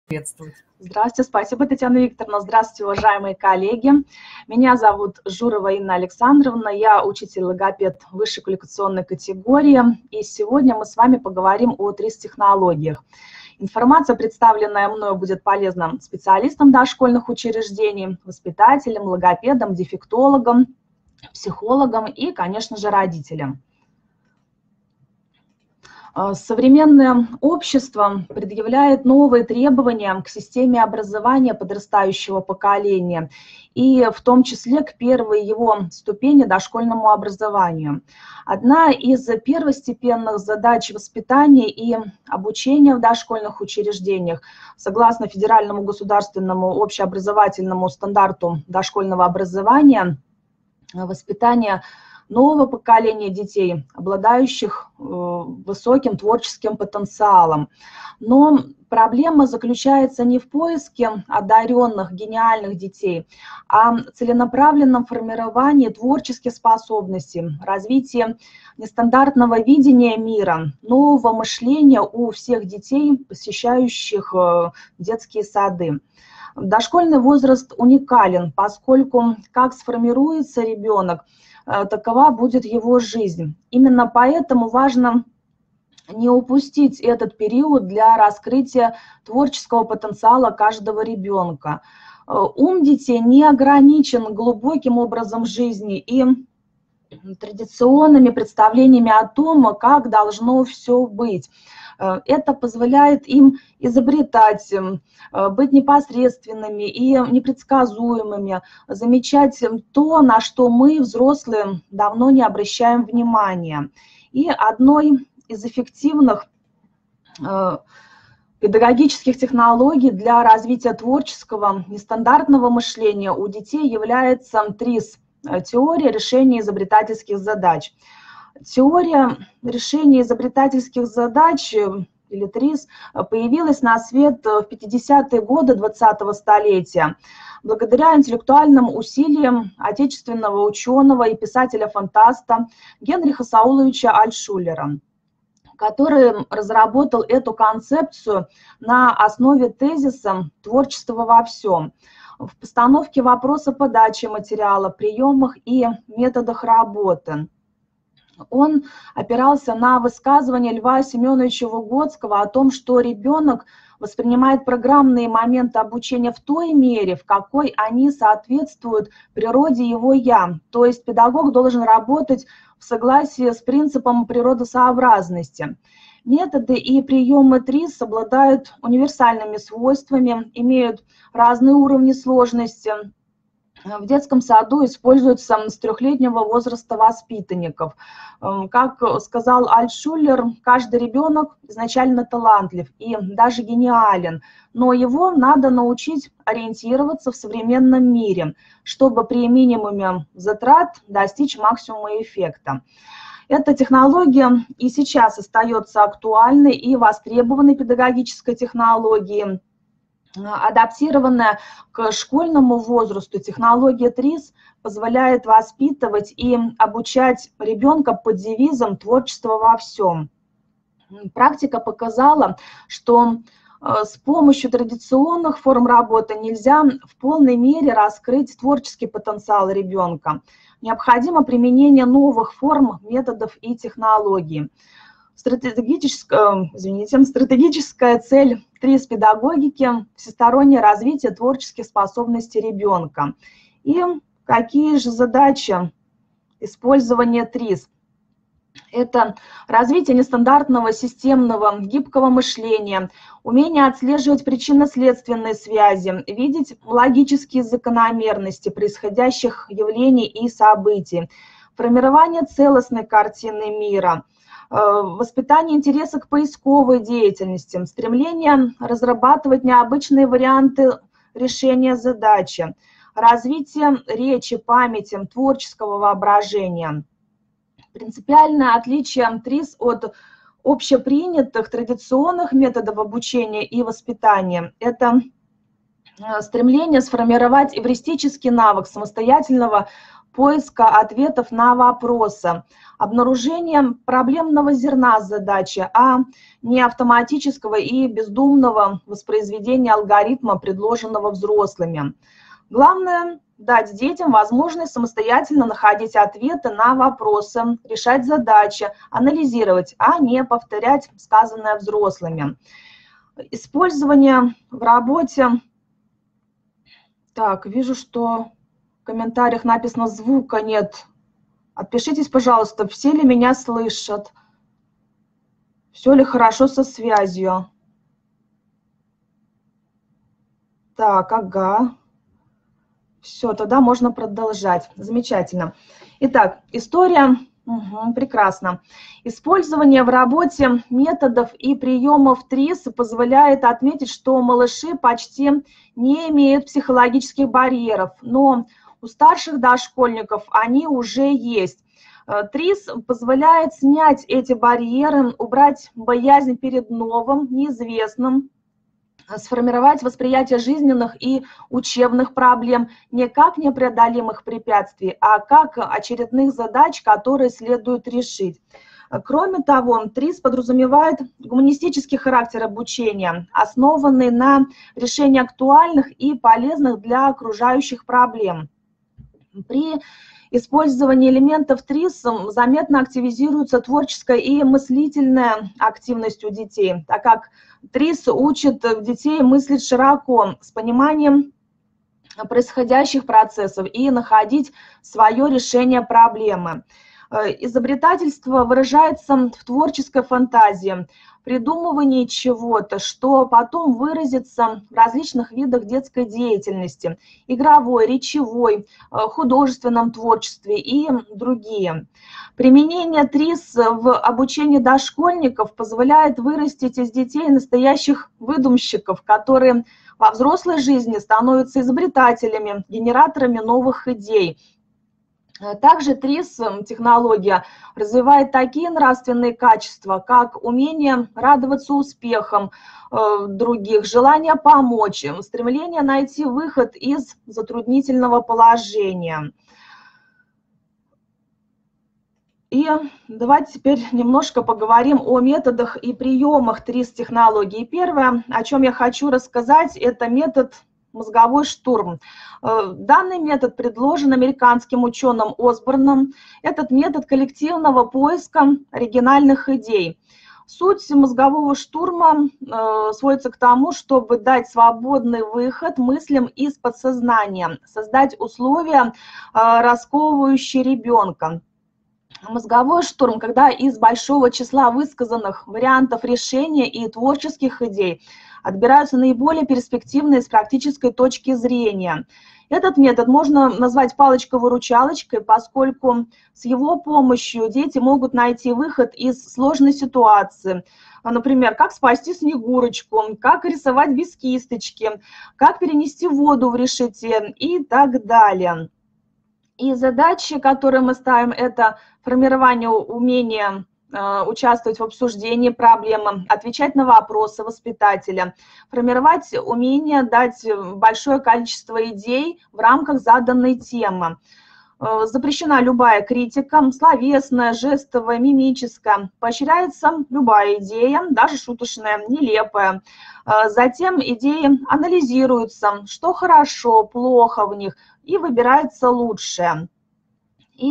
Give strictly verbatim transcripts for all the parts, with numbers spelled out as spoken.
приветствовать. Здравствуйте, спасибо, Татьяна Викторовна. Здравствуйте, уважаемые коллеги. Меня зовут Журова Инна Александровна, я учитель-логопед высшей квалификационной категории, и сегодня мы с вами поговорим о ТРИС-технологиях. Информация, представленная мною, будет полезна специалистам дошкольных учреждений, воспитателям, логопедам, дефектологам, психологам и, конечно же, родителям. Современное общество предъявляет новые требования к системе образования подрастающего поколения и в том числе к первой его ступени дошкольному образованию. Одна из первостепенных задач воспитания и обучения в дошкольных учреждениях, согласно федеральному государственному общеобразовательному стандарту дошкольного образования, воспитание нового поколения детей, обладающих э, высоким творческим потенциалом. Но проблема заключается не в поиске одаренных, гениальных детей, а в целенаправленном формировании творческих способностей, развитии нестандартного видения мира, нового мышления у всех детей, посещающих э, детские сады. Дошкольный возраст уникален, поскольку как сформируется ребенок, такова будет его жизнь. Именно поэтому важно не упустить этот период для раскрытия творческого потенциала каждого ребенка. Ум детей не ограничен глубоким образом жизни и традиционными представлениями о том, как должно все быть. Это позволяет им изобретать, быть непосредственными и непредсказуемыми, замечать то, на что мы, взрослые, давно не обращаем внимания. И одной из эффективных педагогических технологий для развития творческого, нестандартного мышления у детей является ТРИС – теория решения изобретательских задач. Теория решения изобретательских задач, или ТРИС, появилась на свет в пятидесятые годы двадцатого столетия благодаря интеллектуальным усилиям отечественного ученого и писателя-фантаста Генриха Сауловича Альтшулера, который разработал эту концепцию на основе тезиса «Творчество во всем», в постановке вопроса подачи материала, приемах и методах работы. Он опирался на высказывание Льва Семеновича Выгодского о том, что ребенок воспринимает программные моменты обучения в той мере, в какой они соответствуют природе его «я». То есть педагог должен работать в согласии с принципом природосообразности. Методы и приемы ТРИС обладают универсальными свойствами, имеют разные уровни сложности. В детском саду используются с трехлетнего возраста воспитанников. Как сказал Альтшулер, каждый ребенок изначально талантлив и даже гениален, но его надо научить ориентироваться в современном мире, чтобы при минимуме затрат достичь максимума эффекта. Эта технология и сейчас остается актуальной и востребованной педагогической технологией. Адаптированная к школьному возрасту, технология ТРИС позволяет воспитывать и обучать ребенка под девизом «Творчество во всем». Практика показала, что с помощью традиционных форм работы нельзя в полной мере раскрыть творческий потенциал ребенка. Необходимо применение новых форм, методов и технологий. Стратегическая, извините, стратегическая цель ТРИС-педагогики – всестороннее развитие творческих способностей ребенка. И какие же задачи использования ТРИС? Это развитие нестандартного, системного, гибкого мышления, умение отслеживать причинно-следственные связи, видеть логические закономерности происходящих явлений и событий, формирование целостной картины мира, воспитание интереса к поисковой деятельности, стремление разрабатывать необычные варианты решения задачи, развитие речи, памяти, творческого воображения. Принципиальное отличие ТРИС от общепринятых традиционных методов обучения и воспитания – это стремление сформировать эвристический навык самостоятельного поиска ответов на вопросы, обнаружение проблемного зерна задачи, а не автоматического и бездумного воспроизведения алгоритма, предложенного взрослыми. Главное – дать детям возможность самостоятельно находить ответы на вопросы, решать задачи, анализировать, а не повторять сказанное взрослыми. Использование в работе. Так, вижу, что в комментариях написано «звука нет». Отпишитесь, пожалуйста, все ли меня слышат, все ли хорошо со связью. Так, ага. Все, тогда можно продолжать. Замечательно. Итак, история. Угу, прекрасно. Использование в работе методов и приемов ТРИС позволяет отметить, что малыши почти не имеют психологических барьеров, но у старших дошкольников они уже есть. ТРИС позволяет снять эти барьеры, убрать боязнь перед новым, неизвестным, сформировать восприятие жизненных и учебных проблем не как непреодолимых препятствий, а как очередных задач, которые следует решить. Кроме того, ТРИС подразумевает гуманистический характер обучения, основанный на решении актуальных и полезных для окружающих проблем. При использовании элементов ТРИС заметно активизируется творческая и мыслительная активность у детей, так как ТРИС учит детей мыслить широко, с пониманием происходящих процессов и находить свое решение проблемы. Изобретательство выражается в творческой фантазии, придумывании чего-то, что потом выразится в различных видах детской деятельности, игровой, речевой, художественном творчестве и другие. Применение ТРИС в обучении дошкольников позволяет вырастить из детей настоящих выдумщиков, которые во взрослой жизни становятся изобретателями, генераторами новых идей. Также ТРИС-технология развивает такие нравственные качества, как умение радоваться успехам других, желание помочь, стремление найти выход из затруднительного положения. И давайте теперь немножко поговорим о методах и приемах ТРИС-технологии. Первое, о чем я хочу рассказать, это метод мозговой штурм. Данный метод предложен американским ученым Осборном. Этот метод коллективного поиска оригинальных идей. Суть мозгового штурма сводится к тому, чтобы дать свободный выход мыслям из подсознания, создать условия, расковывающие ребенка. Мозговой штурм, когда из большого числа высказанных вариантов решения и творческих идей отбираются наиболее перспективные с практической точки зрения. Этот метод можно назвать палочкой-выручалочкой, поскольку с его помощью дети могут найти выход из сложной ситуации. Например, как спасти Снегурочку, как рисовать без кисточки, как перенести воду в решете и так далее. И задачи, которые мы ставим, это формирование умения участвовать в обсуждении проблемы, отвечать на вопросы воспитателя, формировать умение дать большое количество идей в рамках заданной темы. Запрещена любая критика, словесная, жестовая, мимическая. Поощряется любая идея, даже шуточная, нелепая. Затем идеи анализируются, что хорошо, плохо в них, и выбирается лучшее. И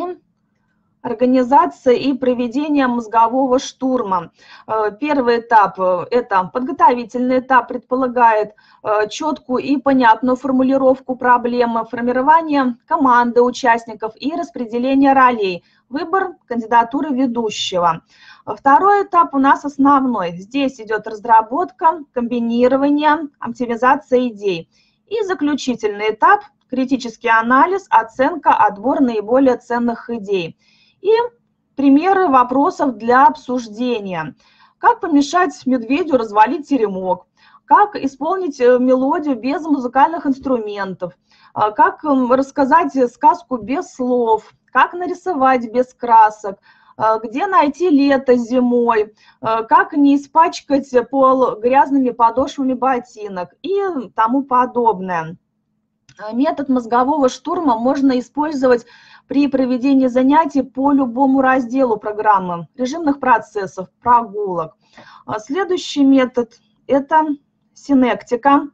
организация и проведение мозгового штурма. Первый этап – это подготовительный этап, предполагает четкую и понятную формулировку проблемы, формирование команды участников и распределение ролей, выбор кандидатуры ведущего. Второй этап у нас основной. Здесь идет разработка, комбинирование, оптимизация идей. И заключительный этап – критический анализ, оценка, отбор наиболее ценных идей. И примеры вопросов для обсуждения. Как помешать медведю развалить теремок? Как исполнить мелодию без музыкальных инструментов? Как рассказать сказку без слов? Как нарисовать без красок? Где найти лето зимой? Как не испачкать пол грязными подошвами ботинок? И тому подобное. Метод мозгового штурма можно использовать при проведении занятий по любому разделу программы, режимных процессов, прогулок. Следующий метод – это синектика.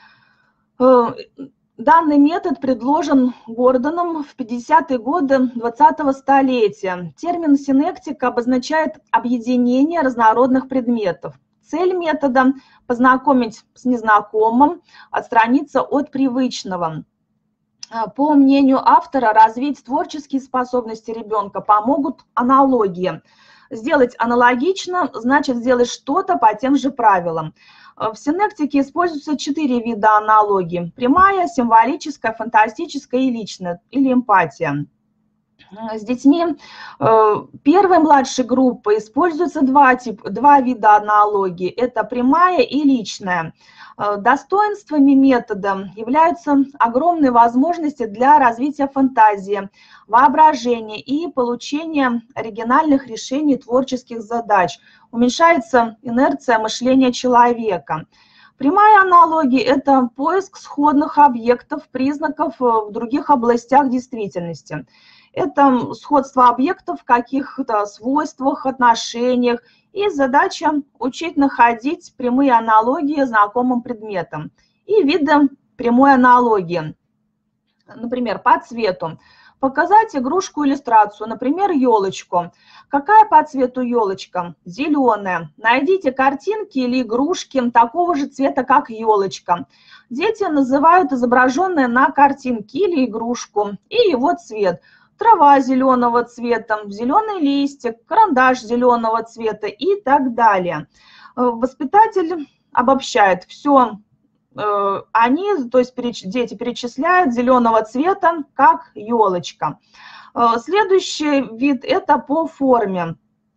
Данный метод предложен Гордоном в пятидесятые годы двадцатого столетия. Термин синектика обозначает объединение разнородных предметов. Цель метода – познакомить с незнакомым, отстраниться от привычного. По мнению автора, развить творческие способности ребенка помогут аналогии. Сделать аналогично – значит сделать что-то по тем же правилам. В синектике используются четыре вида аналогии: прямая, символическая, фантастическая и личная, или эмпатия. С детьми первой младшей группы используются два, типа, два вида аналогии. Это прямая и личная. Достоинствами метода являются огромные возможности для развития фантазии, воображения и получения оригинальных решений творческих задач. Уменьшается инерция мышления человека. Прямая аналогия – это поиск сходных объектов, признаков в других областях действительности. Это сходство объектов в каких-то свойствах, отношениях, и задача учить находить прямые аналогии знакомым предметам. И виды прямой аналогии. Например, по цвету. Показать игрушку-иллюстрацию, например, елочку. Какая по цвету елочка? Зеленая. Найдите картинки или игрушки такого же цвета, как елочка. Дети называют изображенное на картинке или игрушку и его цвет. Трава зеленого цвета, зеленый листик, карандаш зеленого цвета и так далее. Воспитатель обобщает все. Они, то есть дети перечисляют зеленого цвета, как елочка. Следующий вид – это по форме.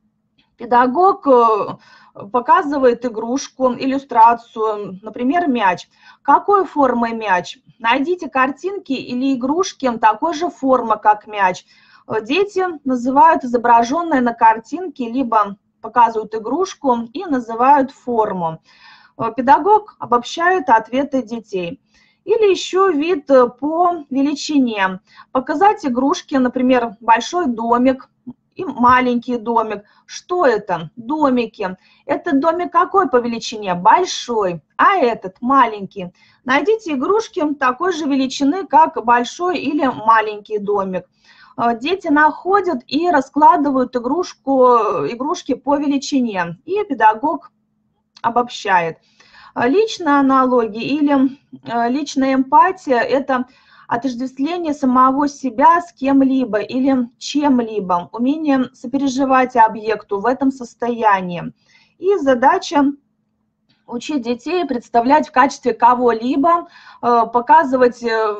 Педагог показывает игрушку, иллюстрацию, например, мяч. Какой формы мяч? Найдите картинки или игрушки такой же формы, как мяч. Дети называют изображенное на картинке, либо показывают игрушку и называют форму. Педагог обобщает ответы детей. Или еще вид по величине. Показать игрушки, например, большой домик и маленький домик. Что это? Домики. Этот домик какой по величине? Большой. А этот маленький. Найдите игрушки такой же величины, как большой или маленький домик. Дети находят и раскладывают игрушку, игрушки по величине. И педагог обобщает. Личная аналогия или личная эмпатия – это отождествление самого себя с кем-либо или чем-либо, умение сопереживать объекту в этом состоянии. И задача – учить детей представлять в качестве кого-либо, показывать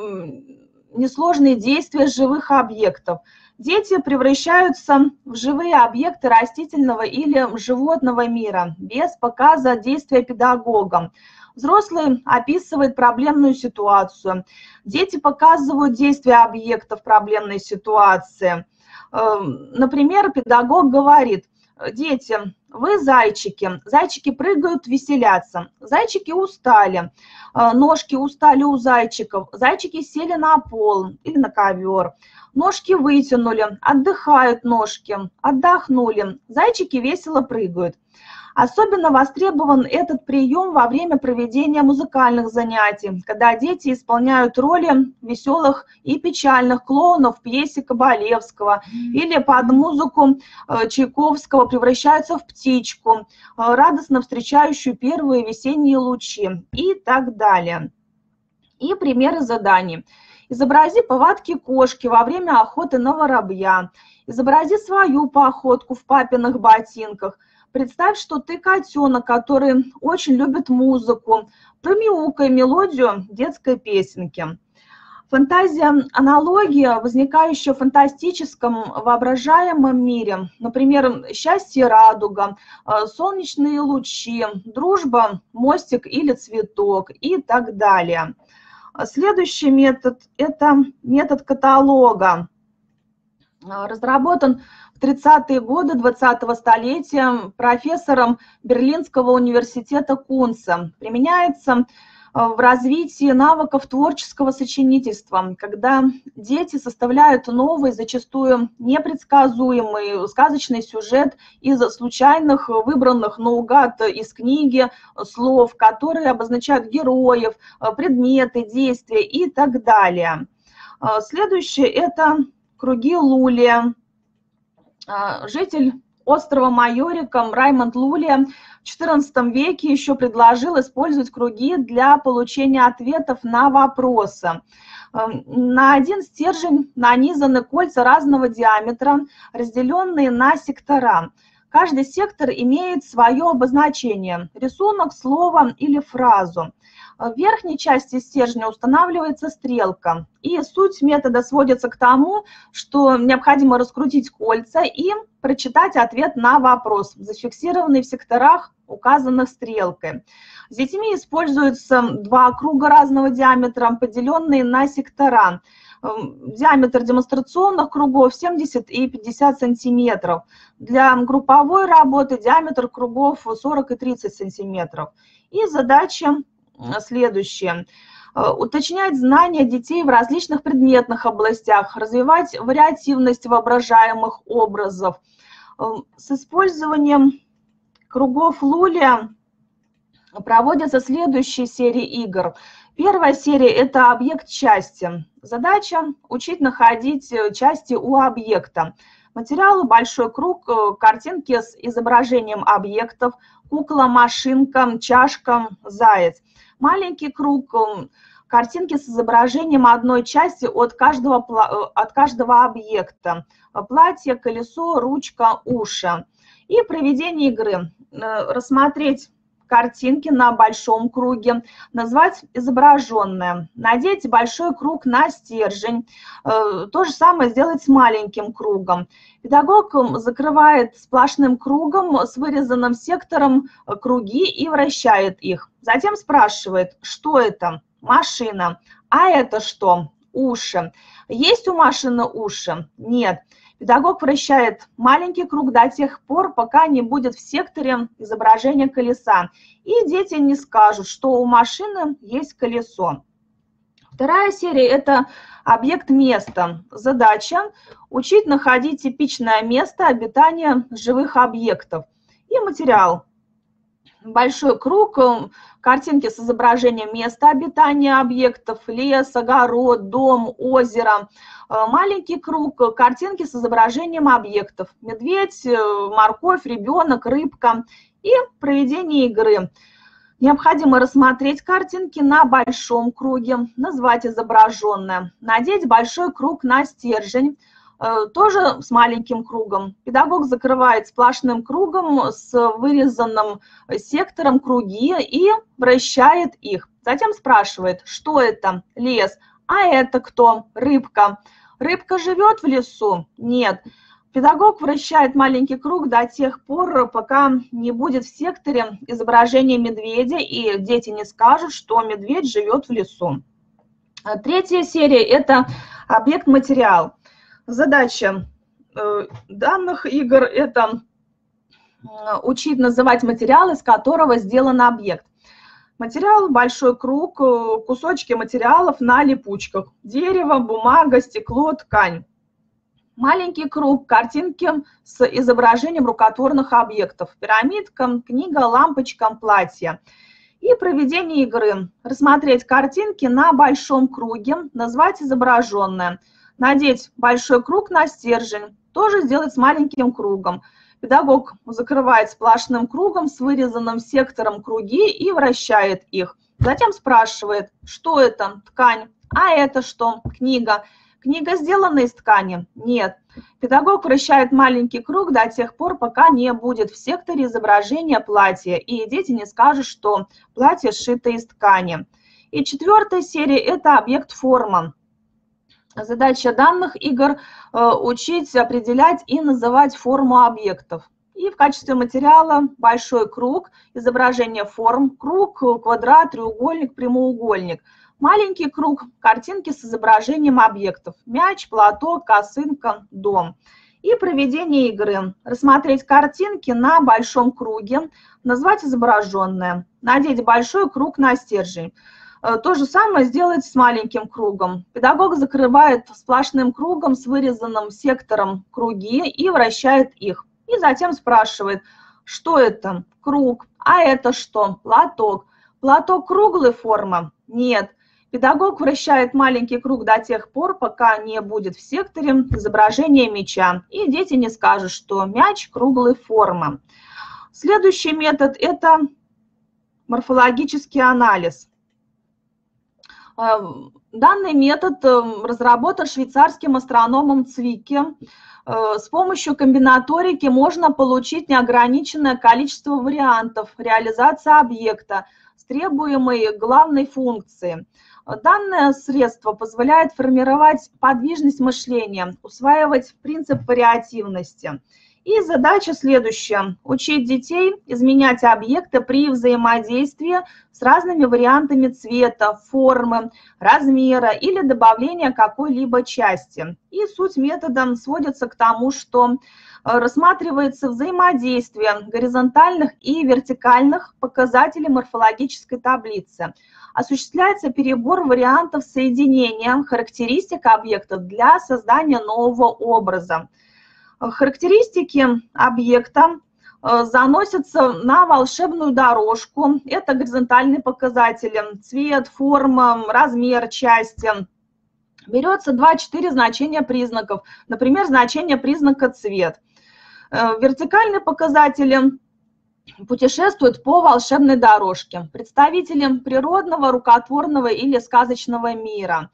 несложные действия живых объектов. Дети превращаются в живые объекты растительного или животного мира без показа действия педагога. Взрослый описывает проблемную ситуацию. Дети показывают действия объектов проблемной ситуации. Например, педагог говорит: дети, вы зайчики, зайчики прыгают, веселятся, зайчики устали, ножки устали у зайчиков, зайчики сели на пол или на ковер, ножки вытянули, отдыхают ножки, отдохнули, зайчики весело прыгают. Особенно востребован этот прием во время проведения музыкальных занятий, когда дети исполняют роли веселых и печальных клоунов в пьесе Кабалевского или под музыку Чайковского превращаются в птичку, радостно встречающую первые весенние лучи и так далее. И примеры заданий. Изобрази повадки кошки во время охоты на воробья. Изобрази свою походку в папиных ботинках. Представь, что ты котенок, который очень любит музыку. Промяукай мелодию детской песенки. Фантазия, аналогия, возникающая в фантастическом воображаемом мире. Например, счастье, радуга, солнечные лучи, дружба, мостик или цветок и так далее. Следующий метод – это метод каталога. Разработан в тридцатые годы двадцатого столетия профессором Берлинского университета Кунца. Применяется в развитии навыков творческого сочинительства, когда дети составляют новый, зачастую непредсказуемый сказочный сюжет из случайных, выбранных наугад из книги слов, которые обозначают героев, предметы, действия и так далее. Следующее – это круги Лулия. Житель острова Майорика Раймонд Лулия в четырнадцатом веке еще предложил использовать круги для получения ответов на вопросы. На один стержень нанизаны кольца разного диаметра, разделенные на сектора. Каждый сектор имеет свое обозначение – рисунок, слово или фразу. В верхней части стержня устанавливается стрелка, и суть метода сводится к тому, что необходимо раскрутить кольца и прочитать ответ на вопрос, зафиксированный в секторах, указанных стрелкой. С детьми используются два круга разного диаметра, поделенные на сектора. Диаметр демонстрационных кругов семьдесят и пятьдесят сантиметров. Для групповой работы диаметр кругов сорок и тридцать сантиметров. И задача следующее. Уточнять знания детей в различных предметных областях, развивать вариативность воображаемых образов. С использованием кругов Лулия проводятся следующие серии игр. Первая серия – это объект части. Задача – учить находить части у объекта. Материалы: большой круг, картинки с изображением объектов, кукла, машинка, чашка, заяц. Маленький круг, картинки с изображением одной части от каждого, от каждого объекта. Платье, колесо, ручка, уши. И проведение игры. Рассмотреть картинки на большом круге, назвать изображенное, надеть большой круг на стержень, то же самое сделать с маленьким кругом. Педагог закрывает сплошным кругом с вырезанным сектором круги и вращает их. Затем спрашивает, что это? Машина. А это что? Уши. Есть у машины уши? Нет. Педагог вращает маленький круг до тех пор, пока не будет в секторе изображения колеса. И дети не скажут, что у машины есть колесо. Вторая серия – это объект места. Задача – учить находить типичное место обитания живых объектов. И материал. Большой круг, картинки с изображением места обитания объектов, лес, огород, дом, озеро. Маленький круг, картинки с изображением объектов, медведь, морковь, ребенок, рыбка. И проведение игры. Необходимо рассмотреть картинки на большом круге, назвать изображенное, надеть большой круг на стержень, тоже с маленьким кругом. Педагог закрывает сплошным кругом с вырезанным сектором круги и вращает их. Затем спрашивает, что это? Лес. А это кто? Рыбка. Рыбка живет в лесу? Нет. Педагог вращает маленький круг до тех пор, пока не будет в секторе изображения медведя, и дети не скажут, что медведь живет в лесу. Третья серия – это объект-материал. Задача данных игр – это учить называть материал, из которого сделан объект. Материал – большой круг, кусочки материалов на липучках. Дерево, бумага, стекло, ткань. Маленький круг, картинки с изображением рукотворных объектов. Пирамидка, книга, лампочка, платье. И проведение игры. Рассмотреть картинки на большом круге, назвать изображенное. Надеть большой круг на стержень, тоже сделать с маленьким кругом. Педагог закрывает сплошным кругом с вырезанным сектором круги и вращает их. Затем спрашивает, что это? Ткань. А это что? Книга. Книга сделана из ткани? Нет. Педагог вращает маленький круг до тех пор, пока не будет в секторе изображения платья, и дети не скажут, что платье сшито из ткани. И четвертая серия – это объект форма. Задача данных игр – учить определять и называть форму объектов. И в качестве материала большой круг, изображение форм, круг, квадрат, треугольник, прямоугольник. Маленький круг, картинки с изображением объектов, мяч, платок, косынка, дом. И проведение игры. Рассмотреть картинки на большом круге, назвать изображенное, надеть большой круг на стержень. То же самое сделать с маленьким кругом. Педагог закрывает сплошным кругом с вырезанным сектором круги и вращает их. И затем спрашивает, что это? Круг. А это что? Платок. Платок круглой формы? Нет. Педагог вращает маленький круг до тех пор, пока не будет в секторе изображения мяча. И дети не скажут, что мяч круглой формы. Следующий метод – это морфологический анализ. Данный метод разработан швейцарским астрономом Цвикке. С помощью комбинаторики можно получить неограниченное количество вариантов реализации объекта с требуемой главной функцией. Данное средство позволяет формировать подвижность мышления, усваивать принцип вариативности. И задача следующая – учить детей изменять объекты при взаимодействии с разными вариантами цвета, формы, размера или добавления какой-либо части. И суть метода сводится к тому, что рассматривается взаимодействие горизонтальных и вертикальных показателей морфологической таблицы. Осуществляется перебор вариантов соединения характеристик объектов для создания нового образа. Характеристики объекта заносятся на волшебную дорожку. Это горизонтальные показатели: цвет, форма, размер части. Берется два-четыре значения признаков, например, значение признака цвет. Вертикальные показатели путешествуют по волшебной дорожке. Представители природного, рукотворного или сказочного мира.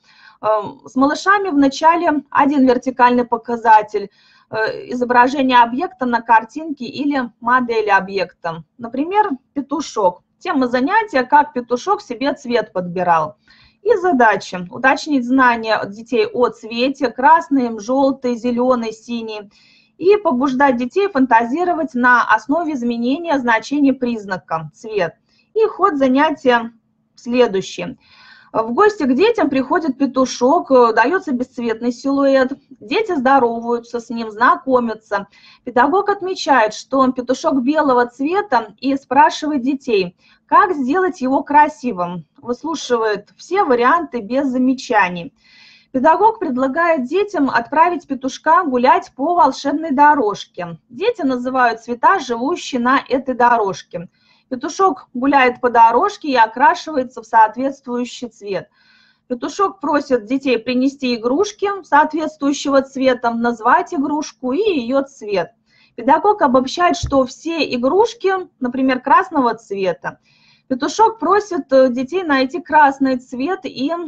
С малышами вначале один вертикальный показатель – изображение объекта на картинке или модели объекта. Например, петушок. Тема занятия – как петушок себе цвет подбирал. И задача – уточнить знания детей о цвете: красный, желтый, зеленый, синий. И побуждать детей фантазировать на основе изменения значения признака цвет. И ход занятия следующий. В гости к детям приходит петушок, дается бесцветный силуэт. Дети здороваются с ним, знакомятся. Педагог отмечает, что он петушок белого цвета, и спрашивает детей, как сделать его красивым. Выслушивает все варианты без замечаний. Педагог предлагает детям отправить петушка гулять по волшебной дорожке. Дети называют цвета, живущие на этой дорожке. Петушок гуляет по дорожке и окрашивается в соответствующий цвет. Петушок просит детей принести игрушки соответствующего цвета, назвать игрушку и ее цвет. Педагог обобщает, что все игрушки, например, красного цвета. Петушок просит детей найти красный цвет и э,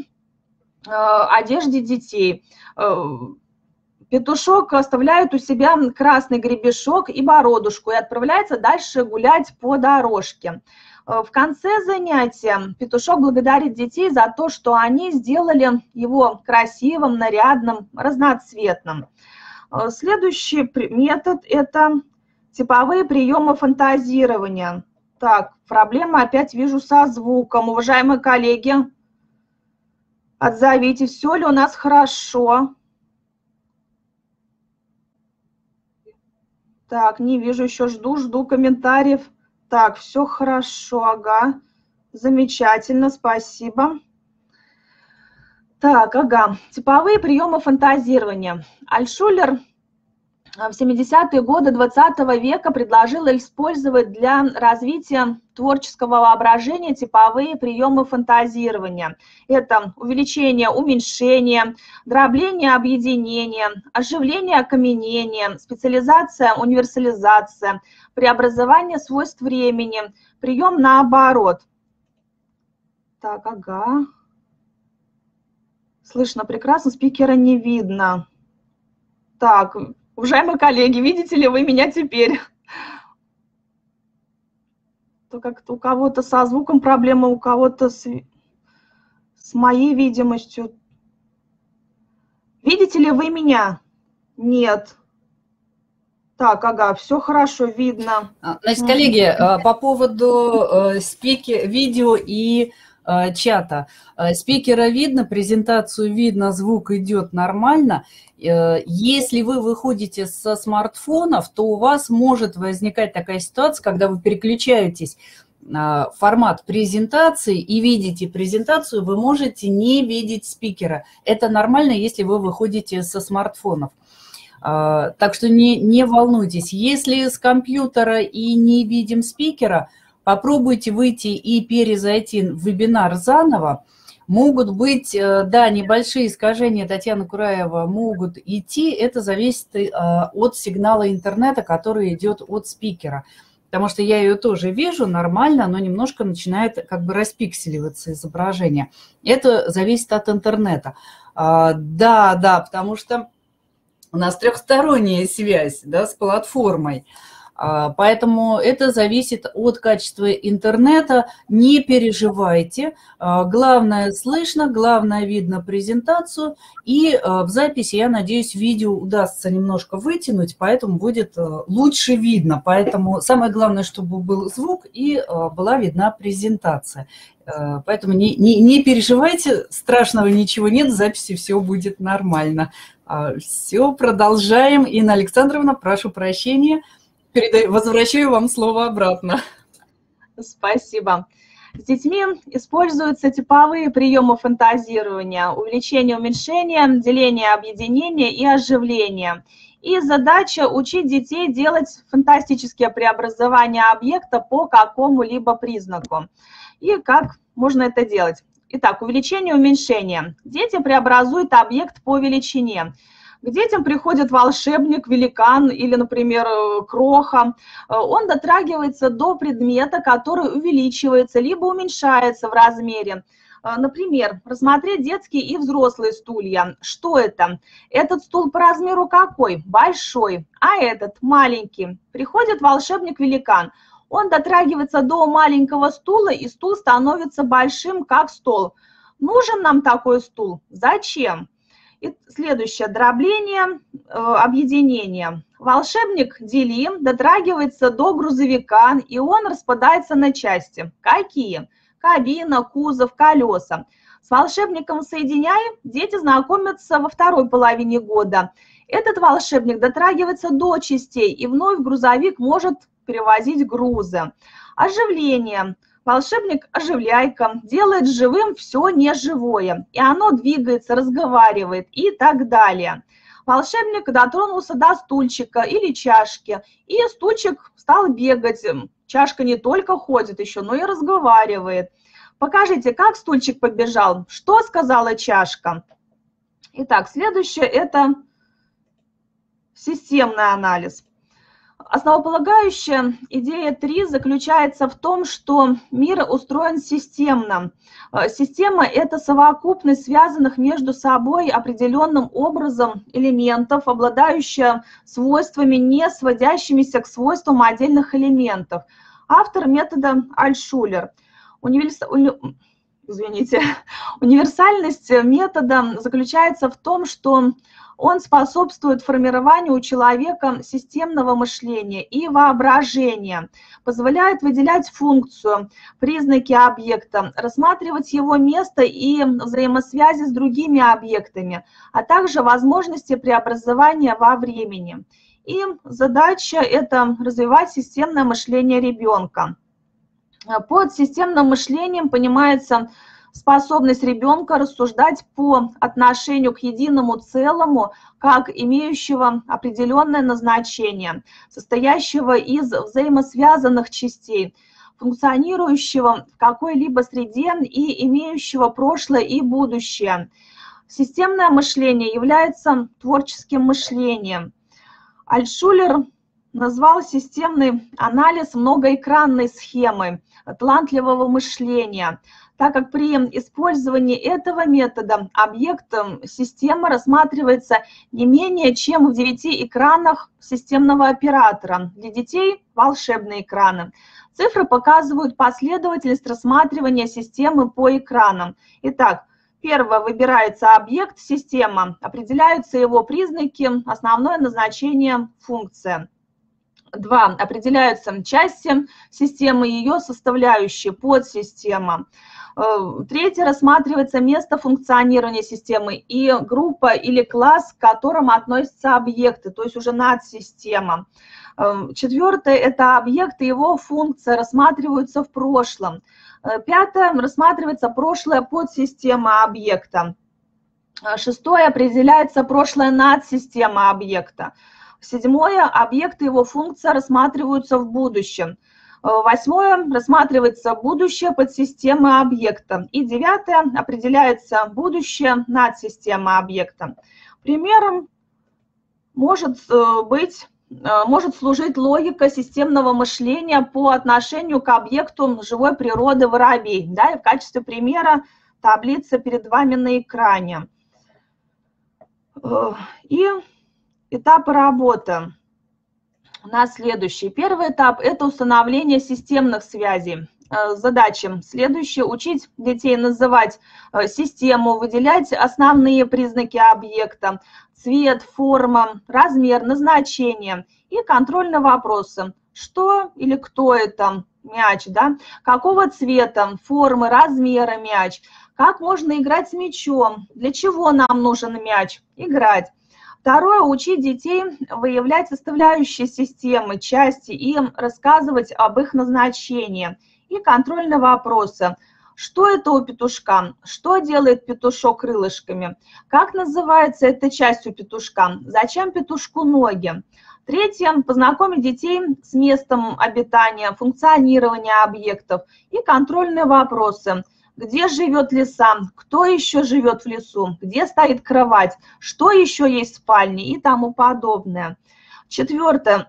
одежде детей. Петушок оставляет у себя красный гребешок и бородушку и отправляется дальше гулять по дорожке. В конце занятия петушок благодарит детей за то, что они сделали его красивым, нарядным, разноцветным. Следующий метод – это типовые приемы фантазирования. Так, проблема опять вижу со звуком. Уважаемые коллеги, отзовитесь, все ли у нас хорошо. Так, не вижу, еще жду, жду комментариев. Так, все хорошо, ага, замечательно, спасибо. Так, ага, типовые приемы фантазирования. Альтшулер в семидесятые годы двадцатого века предложила использовать для развития творческого воображения типовые приемы фантазирования. Это увеличение, уменьшение, дробление, объединение, оживление, окаменение, специализация, универсализация, преобразование свойств времени, прием наоборот. Так, ага. Слышно прекрасно, спикера не видно. Так, уважаемые коллеги, видите ли вы меня теперь? То как-то у кого-то со звуком проблема, у кого-то с, с моей видимостью. Видите ли вы меня? Нет. Так, ага, все хорошо, видно. Значит, коллеги, по поводу спики, видео и чата. Спикера видно, презентацию видно, звук идет нормально. Если вы выходите со смартфонов, то у вас может возникать такая ситуация, когда вы переключаетесь формат презентации и видите презентацию, вы можете не видеть спикера. Это нормально, если вы выходите со смартфонов. Так что не, не волнуйтесь. Если с компьютера и не видим спикера, попробуйте выйти и перезайти в вебинар заново. Могут быть, да, небольшие искажения, Татьяна Кураева, могут идти. Это зависит от сигнала интернета, который идет от спикера. Потому что я ее тоже вижу нормально, но немножко начинает как бы распикселиваться изображение. Это зависит от интернета. Да, да, потому что у нас трехсторонняя связь, да, с платформой. Поэтому это зависит от качества интернета. Не переживайте. Главное слышно, главное видно презентацию. И в записи, я надеюсь, видео удастся немножко вытянуть, поэтому будет лучше видно. Поэтому самое главное, чтобы был звук и была видна презентация. Поэтому не, не, не переживайте, страшного ничего нет, в записи все будет нормально. Все, продолжаем. Инна Александровна, прошу прощения. Передаю, возвращаю вам слово обратно. Спасибо. С детьми используются типовые приемы фантазирования: увеличение, уменьшение, деление, объединение и оживление. И задача учить детей делать фантастические преобразования объекта по какому-либо признаку. И как можно это делать? Итак, увеличение, уменьшение. Дети преобразуют объект по величине. К детям приходит волшебник, великан или, например, кроха. Он дотрагивается до предмета, который увеличивается либо уменьшается в размере. Например, рассмотреть детские и взрослые стулья. Что это? Этот стул по размеру какой? Большой. А этот маленький. Приходит волшебник-великан. Он дотрагивается до маленького стула, и стул становится большим, как стол. Нужен нам такой стул? Зачем? И следующее, дробление, э, объединение. Волшебник Дели дотрагивается до грузовика, и он распадается на части. Какие? Кабина, кузов, колеса. С волшебником соединяя, дети знакомятся во второй половине года. Этот волшебник дотрагивается до частей, и вновь грузовик может перевозить грузы. Оживление. Волшебник оживляйка делает живым все неживое, и оно двигается, разговаривает и так далее. Волшебник дотронулся до стульчика или чашки, и стульчик стал бегать. Чашка не только ходит еще, но и разговаривает. Покажите, как стульчик побежал, что сказала чашка. Итак, следующее – это системный анализ. Основополагающая идея три заключается в том, что мир устроен системно. Система – это совокупность связанных между собой определенным образом элементов, обладающая свойствами, не сводящимися к свойствам отдельных элементов. Автор метода Альтшулер. Универс... Извините. Универсальность метода заключается в том, что он способствует формированию у человека системного мышления и воображения, позволяет выделять функцию, признаки объекта, рассматривать его место и взаимосвязи с другими объектами, а также возможности преобразования во времени. И задача – это развивать системное мышление ребенка. Под системным мышлением понимается способность ребенка рассуждать по отношению к единому целому, как имеющего определенное назначение, состоящего из взаимосвязанных частей, функционирующего в какой-либо среде и имеющего прошлое и будущее. Системное мышление является творческим мышлением. Альтшулер назвал системный анализ многоэкранной схемой талантливого мышления, так как при использовании этого метода объект системы рассматривается не менее чем в девяти экранах системного оператора. Для детей – волшебные экраны. Цифры показывают последовательность рассматривания системы по экранам. Итак, первое, выбирается объект, система, определяются его признаки, основное назначение, функция. Два. Определяются части системы, ее составляющие, подсистема. Третье. Рассматривается место функционирования системы и группа или класс, к которым относятся объекты, то есть уже надсистема. Четвертое. Это объект и его функция рассматриваются в прошлом. Пятое. Рассматривается прошлая подсистема объекта. Шестое. Определяется прошлая надсистема объекта. Седьмое. Объект и его функция рассматриваются в будущем. Восьмое. Рассматривается будущее подсистемы объекта. И девятое. Определяется будущее надсистема объекта. Примером может быть, может служить логика системного мышления по отношению к объекту живой природы воробей. Да, и в качестве примера таблица перед вами на экране. И этапы работы у нас следующий. Первый этап – это установление системных связей. Задачи следующие: учить детей называть систему, выделять основные признаки объекта, цвет, форма, размер, назначение и контрольные вопросы. Что или кто это мяч, да? Какого цвета, формы, размера мяч, как можно играть с мячом, для чего нам нужен мяч, играть. Второе – учить детей выявлять составляющие системы, части и рассказывать об их назначении. И контрольные вопросы. Что это у петушка? Что делает петушок крылышками? Как называется эта часть у петушка? Зачем петушку ноги? Третье – познакомить детей с местом обитания, функционирования объектов. И контрольные вопросы. Где живет лиса, кто еще живет в лесу, где стоит кровать, что еще есть в спальне и тому подобное. Четвертое.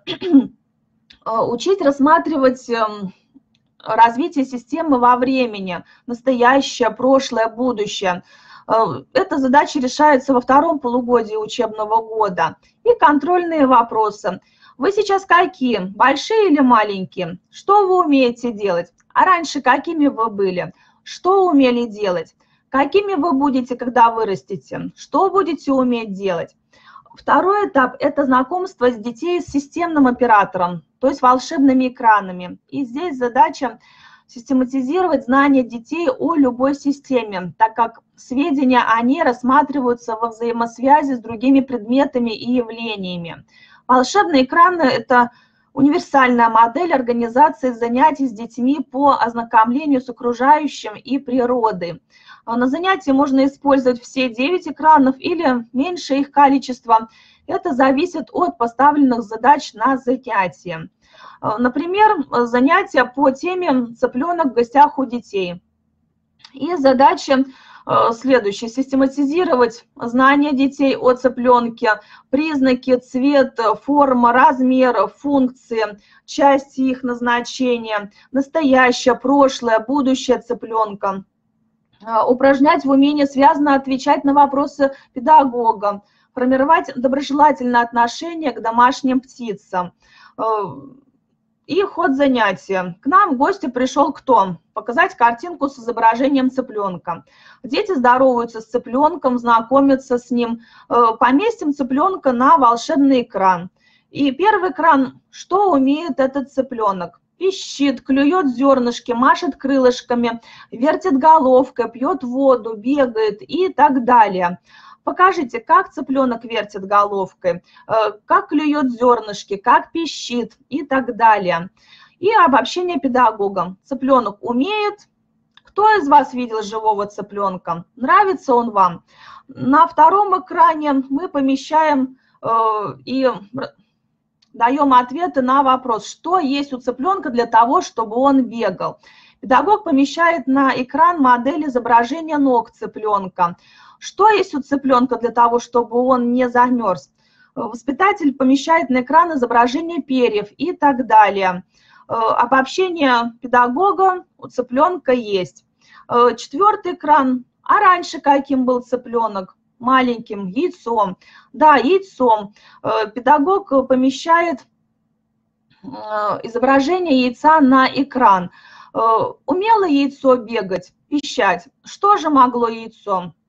Учить рассматривать развитие системы во времени, настоящее, прошлое, будущее. Эта задача решается во втором полугодии учебного года. И контрольные вопросы. Вы сейчас какие? Большие или маленькие? Что вы умеете делать? А раньше какими вы были? Что умели делать? Какими вы будете, когда вырастете? Что будете уметь делать? Второй этап – это знакомство с детей с системным оператором, то есть волшебными экранами. И здесь задача систематизировать знания детей о любой системе, так как сведения о ней рассматриваются во взаимосвязи с другими предметами и явлениями. Волшебные экраны – это универсальная модель организации занятий с детьми по ознакомлению с окружающим и природой. На занятии можно использовать все девять экранов или меньшее их количество. Это зависит от поставленных задач на занятии. Например, занятия по теме «Цыпленок в гостях у детей». И задача следующее: систематизировать знания детей о цыпленке, признаки, цвет, форма, размер, функции, части их назначения, настоящее, прошлое, будущее цыпленка. Упражнять в умении связно отвечать на вопросы педагога, формировать доброжелательное отношение к домашним птицам. И ход занятия. К нам в гости пришел кто? Показать картинку с изображением цыпленка. Дети здороваются с цыпленком, знакомятся с ним. Поместим цыпленка на волшебный экран. И первый экран. Что умеет этот цыпленок? Пищит, клюет зернышки, машет крылышками, вертит головкой, пьет воду, бегает и так далее. Покажите, как цыпленок вертит головкой, как клюет зернышки, как пищит и так далее. И обобщение педагога. Цыпленок умеет. Кто из вас видел живого цыпленка? Нравится он вам? На втором экране мы помещаем и даем ответы на вопрос, что есть у цыпленка для того, чтобы он бегал. Педагог помещает на экран модель изображения ног цыпленка. Что есть у цыпленка для того, чтобы он не замерз? Воспитатель помещает на экран изображение перьев и так далее. Обобщение педагога у цыпленка есть. Четвертый экран. А раньше каким был цыпленок? Маленьким, яйцом. Да, яйцом. Педагог помещает изображение яйца на экран. Умело яйцо бегать, пищать. Что же могло яйцо?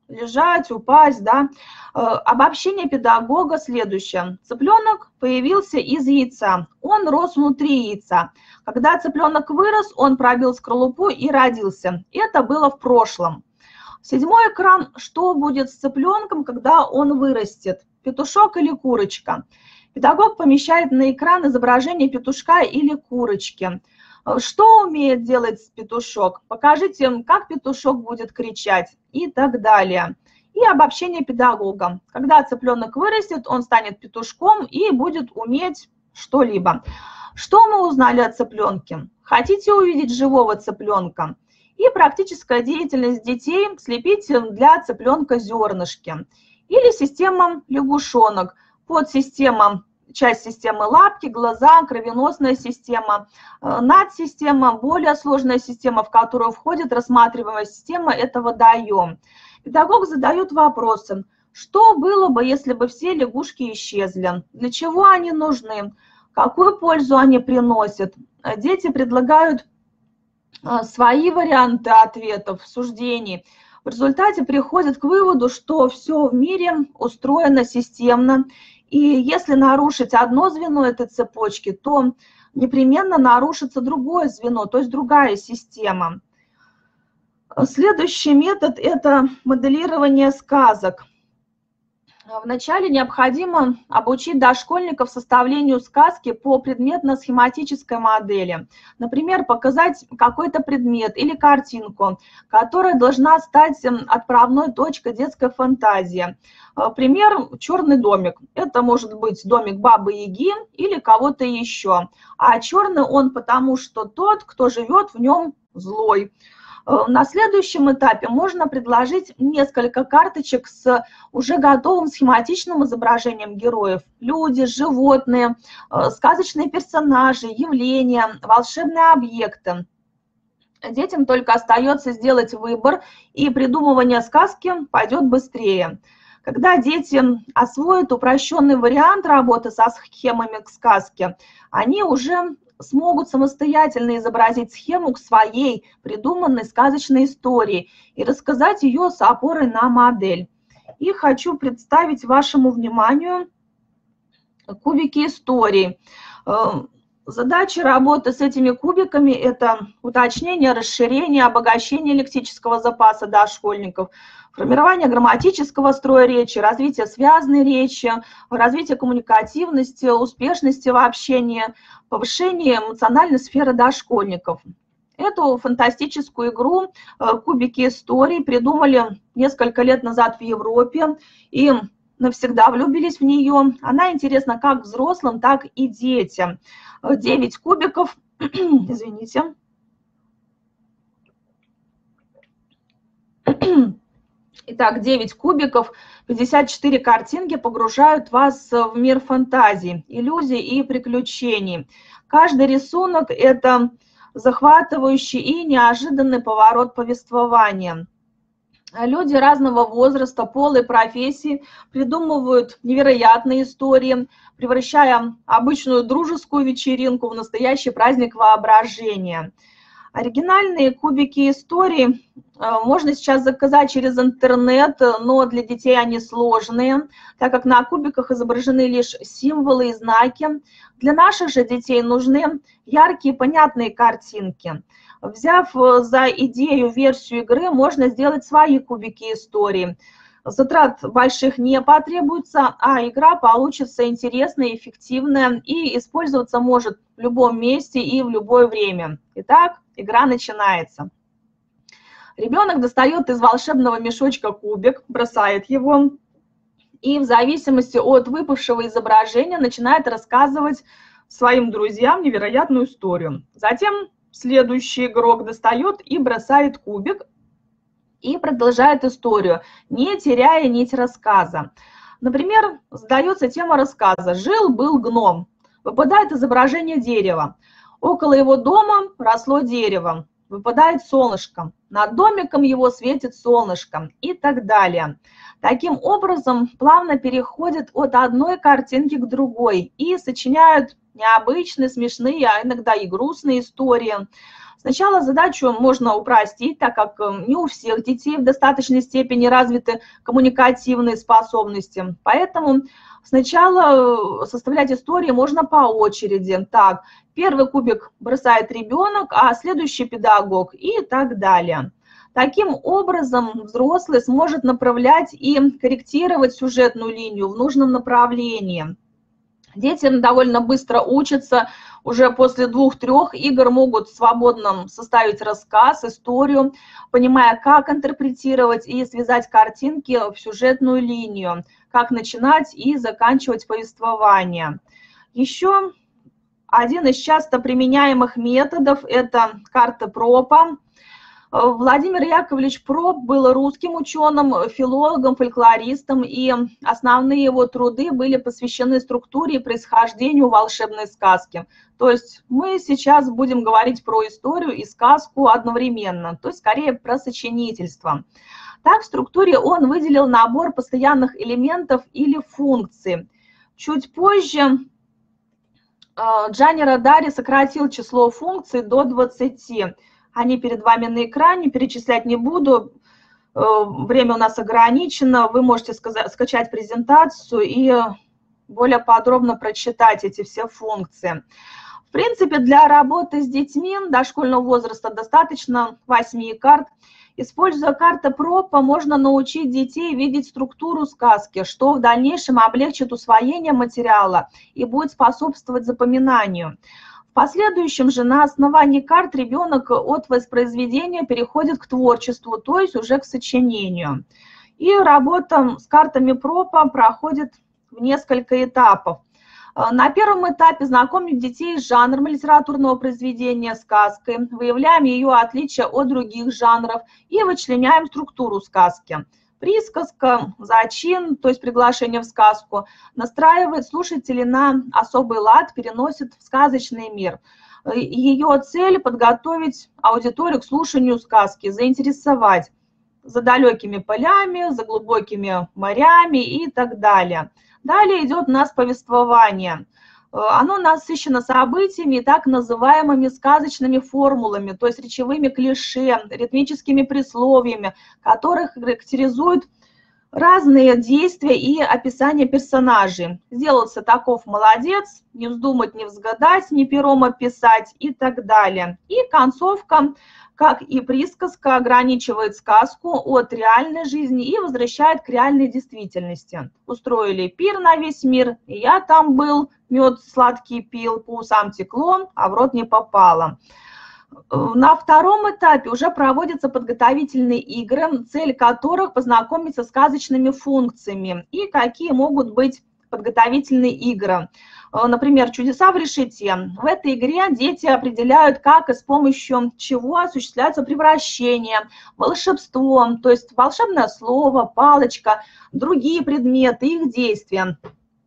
лежать, упасть, да. Обобщение педагога следующее. Цыпленок появился из яйца, он рос внутри яйца. Когда цыпленок вырос, он пробил скорлупу и родился. Это было в прошлом. Седьмой экран. Что будет с цыпленком, когда он вырастет? Петушок или курочка? Педагог помещает на экран изображение петушка или курочки. Что умеет делать петушок? Покажите, как петушок будет кричать и так далее. И обобщение педагога. Когда цыпленок вырастет, он станет петушком и будет уметь что-либо. Что мы узнали о цыпленке? Хотите увидеть живого цыпленка? И практическая деятельность детей – слепить для цыпленка зернышки. Или система лягушонок, подсистема, часть системы лапки, глаза, кровеносная система, надсистема, более сложная система, в которую входит рассматриваемая система – это водоем. Педагог задает вопросы, что было бы, если бы все лягушки исчезли, для чего они нужны, какую пользу они приносят. Дети предлагают свои варианты ответов, суждений. В результате приходят к выводу, что все в мире устроено системно, и если нарушить одно звено этой цепочки, то непременно нарушится другое звено, то есть другая система. Следующий метод – это моделирование сказок. Вначале необходимо обучить дошкольников составлению сказки по предметно-схематической модели. Например, показать какой-то предмет или картинку, которая должна стать отправной точкой детской фантазии. Пример – черный домик. Это может быть домик Бабы-Яги или кого-то еще. А черный он потому, что тот, кто живет в нем, злой. На следующем этапе можно предложить несколько карточек с уже готовым схематичным изображением героев. Люди, животные, сказочные персонажи, явления, волшебные объекты. Детям только остается сделать выбор, и придумывание сказки пойдет быстрее. Когда дети освоят упрощенный вариант работы со схемами к сказке, они уже смогут самостоятельно изобразить схему к своей придуманной сказочной истории и рассказать ее с опорой на модель. И хочу представить вашему вниманию кубики истории. Задача работы с этими кубиками – это уточнение, расширение, обогащение лексического запаса дошкольников, формирование грамматического строя речи, развитие связанной речи, развитие коммуникативности, успешности в общении, повышение эмоциональной сферы дошкольников. Эту фантастическую игру «Кубики истории» придумали несколько лет назад в Европе и навсегда влюбились в нее. Она интересна как взрослым, так и детям. девять кубиков, извините. Итак, девять кубиков, пятьдесят четыре картинки погружают вас в мир фантазии, иллюзий и приключений. Каждый рисунок – это захватывающий и неожиданный поворот повествования. Люди разного возраста, пола и профессии придумывают невероятные истории, превращая обычную дружескую вечеринку в настоящий праздник воображения. Оригинальные кубики истории можно сейчас заказать через интернет, но для детей они сложные, так как на кубиках изображены лишь символы и знаки. Для наших же детей нужны яркие, понятные картинки. Взяв за идею версию игры, можно сделать свои кубики истории. Затрат больших не потребуется, а игра получится интересная, эффективная и использоваться может в любом месте и в любое время. Итак, игра начинается. Ребенок достает из волшебного мешочка кубик, бросает его и в зависимости от выпавшего изображения начинает рассказывать своим друзьям невероятную историю. Затем следующий игрок достает и бросает кубик и продолжает историю, не теряя нить рассказа. Например, задается тема рассказа «Жил-был гном». Выпадает изображение дерева. Около его дома росло дерево. Выпадает солнышко. Над домиком его светит солнышко и так далее. Таким образом, плавно переходят от одной картинки к другой и сочиняют необычные, смешные, а иногда и грустные истории. Сначала задачу можно упростить, так как не у всех детей в достаточной степени развиты коммуникативные способности. Поэтому сначала составлять истории можно по очереди. Так, первый кубик бросает ребенок, а следующий педагог и так далее. Таким образом, взрослый сможет направлять и корректировать сюжетную линию в нужном направлении. Дети довольно быстро учатся, уже после двух-трех игр могут свободно составить рассказ, историю, понимая, как интерпретировать и связать картинки в сюжетную линию, как начинать и заканчивать повествование. Еще один из часто применяемых методов – это карта Пропа. Владимир Яковлевич Проп был русским ученым, филологом, фольклористом, и основные его труды были посвящены структуре и происхождению волшебной сказки. То есть мы сейчас будем говорить про историю и сказку одновременно, то есть скорее про сочинительство. Так, в структуре он выделил набор постоянных элементов или функций. Чуть позже Джанни Родари сократил число функций до двадцати. Они перед вами на экране, перечислять не буду, время у нас ограничено, вы можете скачать презентацию и более подробно прочитать эти все функции. В принципе, для работы с детьми дошкольного возраста достаточно восьми карт. Используя карты Пропа, можно научить детей видеть структуру сказки, что в дальнейшем облегчит усвоение материала и будет способствовать запоминанию. В последующем же на основании карт ребенок от воспроизведения переходит к творчеству, то есть уже к сочинению. И работа с картами Пропа проходит в несколько этапов. На первом этапе знакомим детей с жанром литературного произведения сказкой, выявляем ее отличия от других жанров и вычленяем структуру сказки. Присказка, зачин, то есть приглашение в сказку, настраивает слушателей на особый лад, переносит в сказочный мир. Ее цель – подготовить аудиторию к слушанию сказки, заинтересовать за далекими полями, за глубокими морями и так далее. Далее идет у нас повествование. Оно насыщено событиями и так называемыми сказочными формулами, то есть речевыми клише, ритмическими присловиями, которых характеризуют разные действия и описание персонажей. Сделался таков молодец, не вздумать, не взгадать, не пером описать и так далее. И концовка, как и присказка, ограничивает сказку от реальной жизни и возвращает к реальной действительности. Устроили пир на весь мир, и я там был, мед сладкий пил, по усам текло, а в рот не попало. На втором этапе уже проводятся подготовительные игры, цель которых познакомиться с сказочными функциями и какие могут быть подготовительные игры. Например, «Чудеса в решете». В этой игре дети определяют, как и с помощью чего осуществляются превращения, волшебство, то есть волшебное слово, палочка, другие предметы, их действия.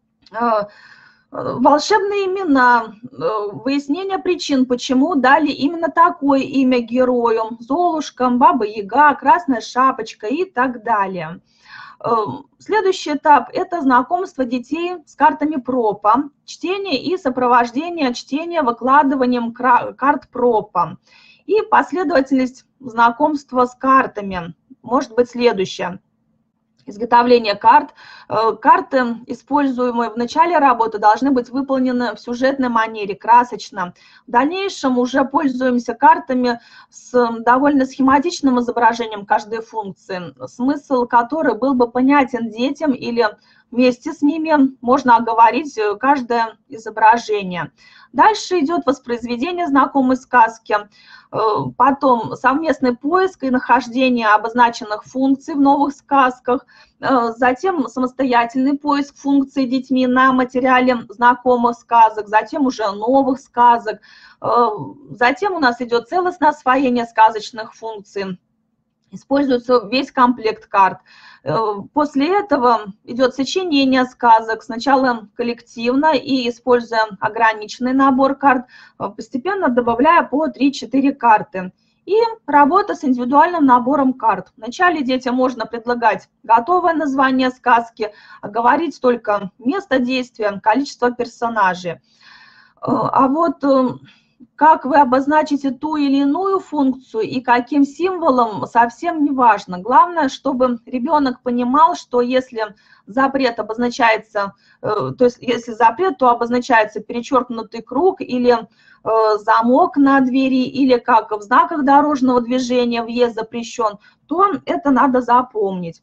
Волшебные имена, выяснение причин, почему дали именно такое имя герою, Золушка, Баба-Яга, Красная Шапочка и так далее. Следующий этап – это знакомство детей с картами Пропа, чтение и сопровождение чтения выкладыванием карт Пропа. И последовательность знакомства с картами может быть следующая. Изготовление карт. Карты, используемые в начале работы, должны быть выполнены в сюжетной манере, красочно. В дальнейшем уже пользуемся картами с довольно схематичным изображением каждой функции, смысл которой был бы понятен детям или вместе с ними можно оговорить каждое изображение. Дальше идет воспроизведение знакомой сказки, потом совместный поиск и нахождение обозначенных функций в новых сказках, затем самостоятельный поиск функций детьми на материале знакомых сказок, затем уже новых сказок, затем у нас идет целостное освоение сказочных функций. Используется весь комплект карт. После этого идет сочинение сказок, сначала коллективно и используя ограниченный набор карт, постепенно добавляя по три-четыре карты. И работа с индивидуальным набором карт. Вначале детям можно предлагать готовое название сказки, говорить только место действия, количество персонажей. А вот как вы обозначите ту или иную функцию и каким символом, совсем не важно. Главное, чтобы ребенок понимал, что если запрет обозначается, то есть если запрет, то обозначается перечеркнутый круг или замок на двери, или как в знаках дорожного движения въезд запрещен, то это надо запомнить.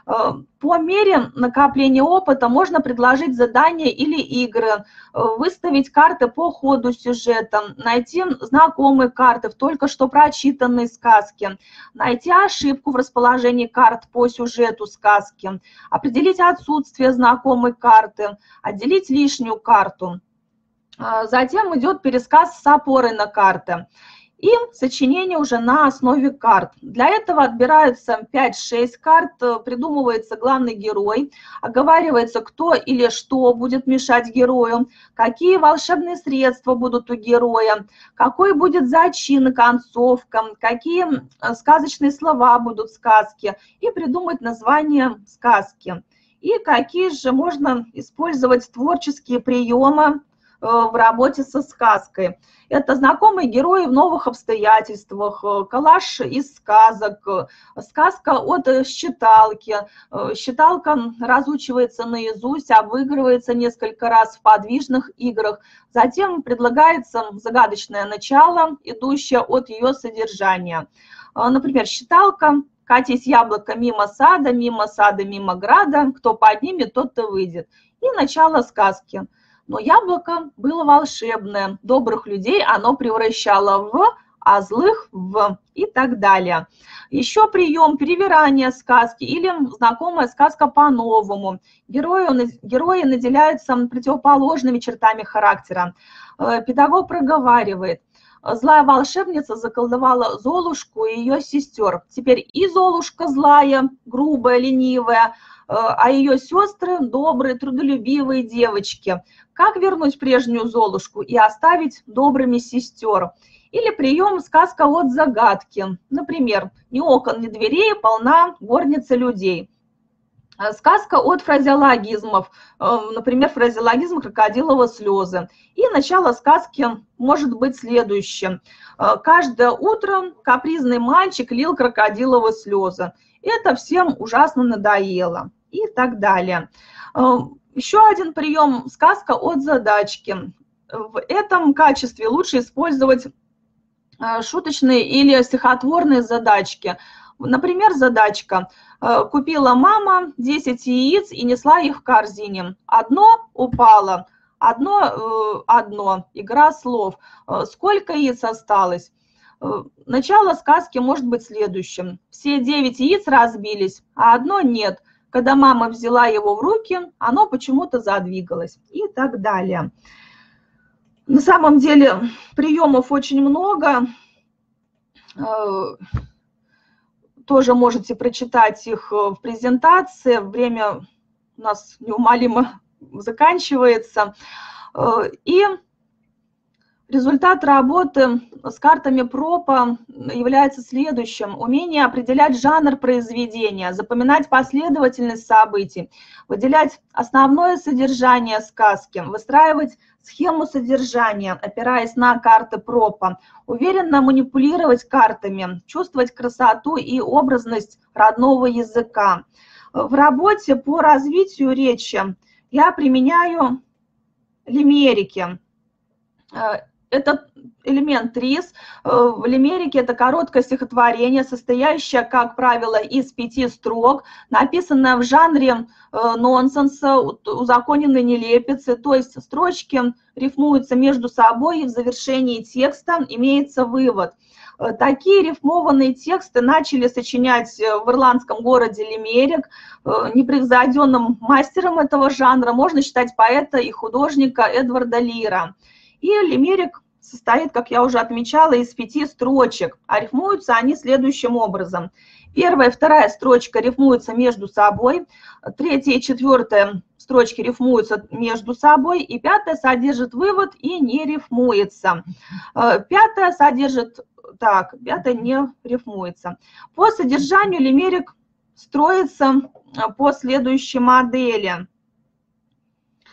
По мере накопления опыта можно предложить задания или игры, выставить карты по ходу сюжета, найти знакомые карты в только что прочитанной сказке, найти ошибку в расположении карт по сюжету сказки, определить отсутствие знакомой карты, отделить лишнюю карту. Затем идет пересказ с опорой на карты и сочинение уже на основе карт. Для этого отбираются пять-шесть карт, придумывается главный герой, оговаривается, кто или что будет мешать герою, какие волшебные средства будут у героя, какой будет зачин и концовка, какие сказочные слова будут в сказке, и придумать название сказки. И какие же можно использовать творческие приемы в работе со сказкой. Это знакомые герои в новых обстоятельствах, коллаж из сказок, сказка от считалки. Считалка разучивается наизусть, обыгрывается несколько раз в подвижных играх. Затем предлагается загадочное начало, идущее от ее содержания. Например, считалка: катись яблоко мимо сада, мимо сада, мимо града, кто поднимет, тот и выйдет. И начало сказки. Но яблоко было волшебное, добрых людей оно превращало в, а злых в, и так далее. Еще прием перевирания сказки или знакомая сказка по-новому. Герои, герои наделяются противоположными чертами характера. Педагог проговаривает: злая волшебница заколдовала Золушку и ее сестер. Теперь и Золушка злая, грубая, ленивая, а ее сестры добрые, трудолюбивые девочки. Как вернуть прежнюю Золушку и оставить добрыми сестер? Или прием сказка от загадки. Например, ни окон, ни дверей, полна горница людей. Сказка от фразеологизмов. Например, фразеологизм крокодилова слезы. И начало сказки может быть следующим. Каждое утро капризный мальчик лил крокодиловы слезы. Это всем ужасно надоело. И так далее. Еще один прием – сказка от задачки. В этом качестве лучше использовать шуточные или стихотворные задачки. Например, задачка: купила мама десять яиц и несла их в корзине. Одно упало, одно, одно, игра слов. Сколько яиц осталось? Начало сказки может быть следующим. Все девять яиц разбились, а одно нет. Когда мама взяла его в руки, оно почему-то задвигалось. И так далее. На самом деле приемов очень много. Тоже можете прочитать их в презентации. Время у нас неумолимо заканчивается. И результат работы с картами пропа является следующим. Умение определять жанр произведения, запоминать последовательность событий, выделять основное содержание сказки, выстраивать схему содержания, опираясь на карты пропа, уверенно манипулировать картами, чувствовать красоту и образность родного языка. В работе по развитию речи я применяю лимерики. Это элемент рис. В лимерике это короткое стихотворение, состоящее, как правило, из пяти строк, написанное в жанре нонсенса, узаконенной нелепицы, то есть строчки рифмуются между собой, и в завершении текста имеется вывод. Такие рифмованные тексты начали сочинять в ирландском городе Лимерик. Непревзойденным мастером этого жанра можно считать поэта и художника Эдварда Лира. И лимерик состоит, как я уже отмечала, из пяти строчек, а рифмуются они следующим образом. Первая и вторая строчка рифмуются между собой, третья и четвертая строчки рифмуются между собой, и пятая содержит вывод и не рифмуется. Пятая содержит, так, пятая не рифмуется. По содержанию лимерик строится по следующей модели.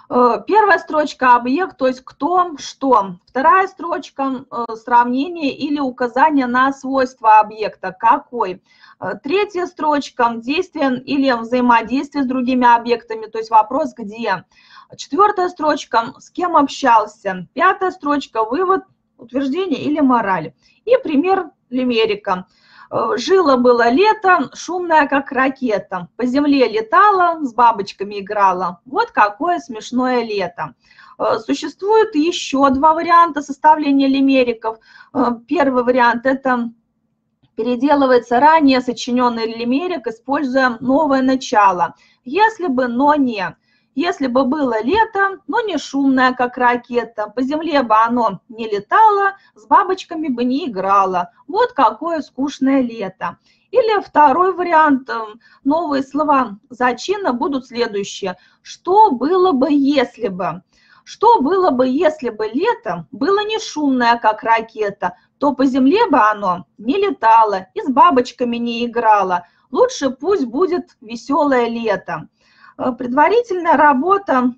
Первая строчка – объект, то есть кто, что. Вторая строчка – сравнение или указание на свойства объекта, какой. Третья строчка – действие или взаимодействие с другими объектами, то есть вопрос «где». Четвертая строчка – с кем общался. Пятая строчка – вывод, утверждение или мораль. И пример лимерика. Жило-было лето, шумное, как ракета. По земле летала, с бабочками играла. Вот какое смешное лето. Существует еще два варианта составления лимериков. Первый вариант – это переделывается ранее сочиненный лимерик, используя новое начало. Если бы, но не. Если бы было лето, но не шумное, как ракета, по земле бы оно не летало, с бабочками бы не играло. Вот какое скучное лето. Или второй вариант, новые слова зачина будут следующие. Что было бы, если бы? Что было бы, если бы лето было не шумное, как ракета, то по земле бы оно не летало и с бабочками не играло. Лучше пусть будет веселое лето. Предварительная работа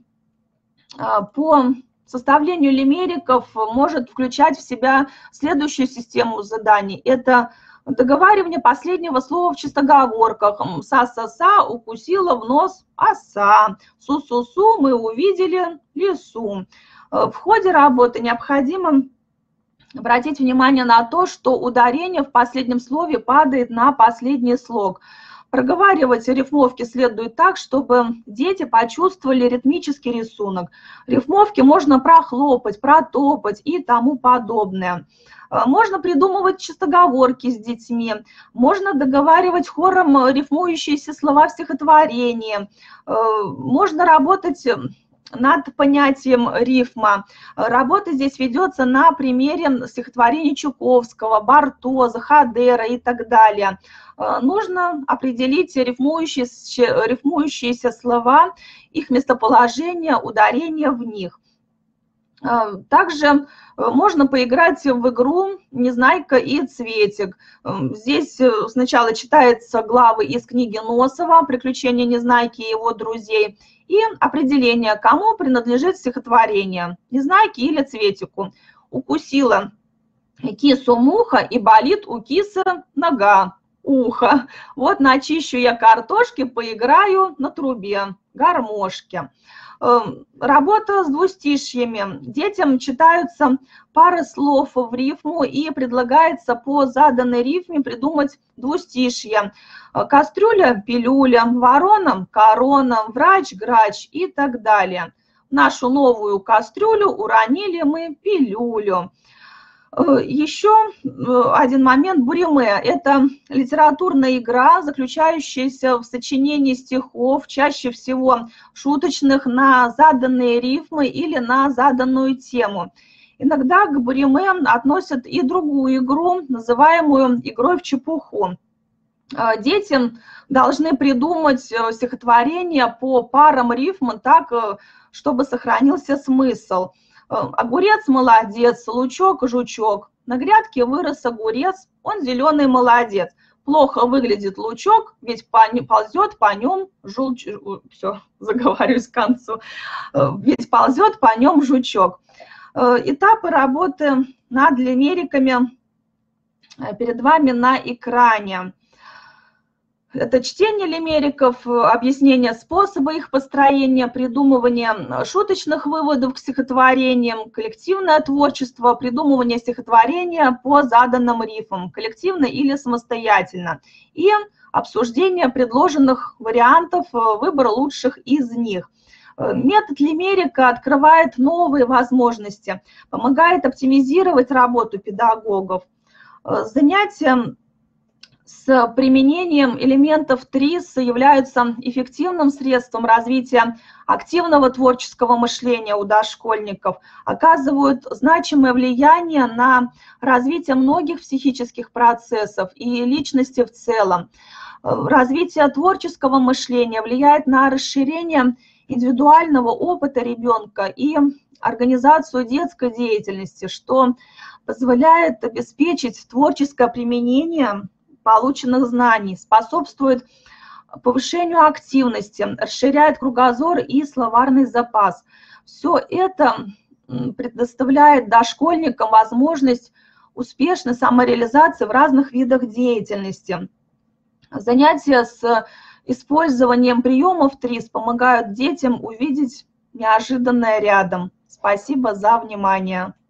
по составлению лимериков может включать в себя следующую систему заданий. Это договаривание последнего слова в чистоговорках. Са-са-са укусила в нос оса. Су-су-су мы увидели лису. В ходе работы необходимо обратить внимание на то, что ударение в последнем слове падает на последний слог. Проговаривать рифмовки следует так, чтобы дети почувствовали ритмический рисунок. Рифмовки можно прохлопать, протопать и тому подобное. Можно придумывать чистоговорки с детьми, можно договаривать хором рифмующиеся слова в стихотворении, можно работать над понятием рифма. Работа здесь ведется на примере стихотворений Чуковского, Бартоза, Хадера и так далее. Нужно определить рифмующиеся, рифмующиеся слова, их местоположение, ударение в них. Также можно поиграть в игру «Незнайка и Цветик». Здесь сначала читаются главы из книги Носова «Приключения Незнайки и его друзей» и определение, кому принадлежит стихотворение – Незнайке или Цветику. Укусила кису муха и болит у кисы нога, ухо. Вот начищу я картошки, поиграю на трубе, гармошке. Работа с двустишьями. Детям читаются пары слов в рифму и предлагается по заданной рифме придумать двустишье. Кастрюля, пилюля, ворона, корона, врач, грач и так далее. В нашу новую кастрюлю уронили мы пилюлю. Еще один момент буриме – это литературная игра, заключающаяся в сочинении стихов, чаще всего шуточных, на заданные рифмы или на заданную тему. Иногда к буриме относят и другую игру, называемую игрой в чепуху. Дети должны придумать стихотворение по парам рифм так, чтобы сохранился смысл. Огурец молодец, лучок жучок. На грядке вырос огурец, он зеленый молодец. Плохо выглядит лучок, ведь ползет по нем жучок. Все, заговариваюсь к концу. Ведь ползет по нем жучок. Этапы работы над лимериками перед вами на экране. Это чтение лимериков, объяснение способа их построения, придумывание шуточных выводов к стихотворениям, коллективное творчество, придумывание стихотворения по заданным рифмам, коллективно или самостоятельно, и обсуждение предложенных вариантов, выбор лучших из них. Метод лимерика открывает новые возможности, помогает оптимизировать работу педагогов. Занятия с применением элементов ТРИС являются эффективным средством развития активного творческого мышления у дошкольников, оказывают значимое влияние на развитие многих психических процессов и личности в целом. Развитие творческого мышления влияет на расширение индивидуального опыта ребенка и организацию детской деятельности, что позволяет обеспечить творческое применение полученных знаний, способствует повышению активности, расширяет кругозор и словарный запас. Все это предоставляет дошкольникам возможность успешной самореализации в разных видах деятельности. Занятия с использованием приемов ТРИС помогают детям увидеть неожиданное рядом. Спасибо за внимание.